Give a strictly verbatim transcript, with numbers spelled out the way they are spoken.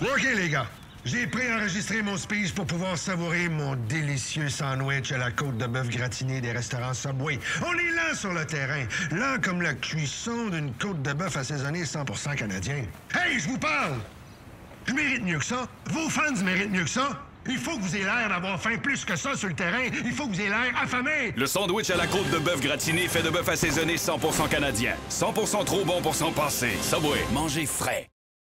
OK, les gars. J'ai préenregistré mon speech pour pouvoir savourer mon délicieux sandwich à la côte de bœuf gratinée des restaurants Subway. On est lent sur le terrain, lent comme la cuisson d'une côte de bœuf assaisonnée cent pour cent canadien. Hey, je vous parle! Je mérite mieux que ça. Vos fans méritent mieux que ça. Il faut que vous ayez l'air d'avoir faim plus que ça sur le terrain. Il faut que vous ayez l'air affamé. Le sandwich à la côte de bœuf gratiné fait de bœuf assaisonné cent pour cent canadien. cent pour cent trop bon pour s'en passer. Subway, mangez frais.